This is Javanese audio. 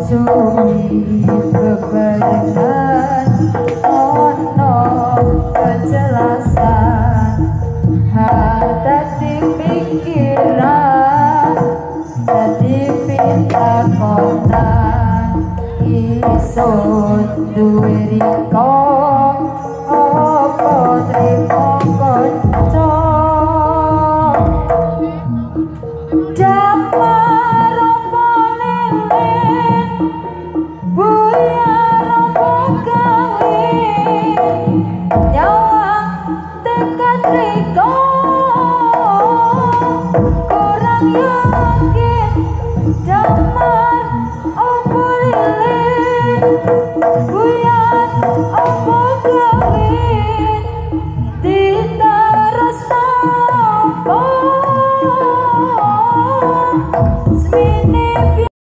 Suwi bebarengan ono kejelasan hati pikiran jadi pitakonan iso duwe riko opo trimo